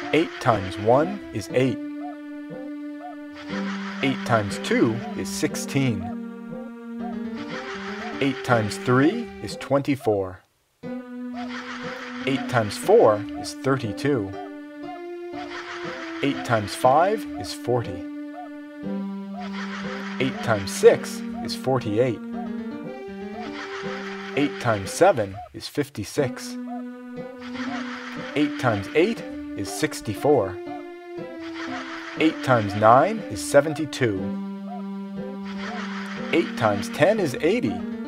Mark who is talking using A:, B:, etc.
A: 8 times 1 is 8. 8 times 2 is 16. 8 times 3 is 24. 8 times 4 is 32. 8 times 5 is 40. 8 times 6 is 48. 8 times 7 is 56. 8 times 8 is 64. 8 times 9 is 72. 8 times 10 is 80.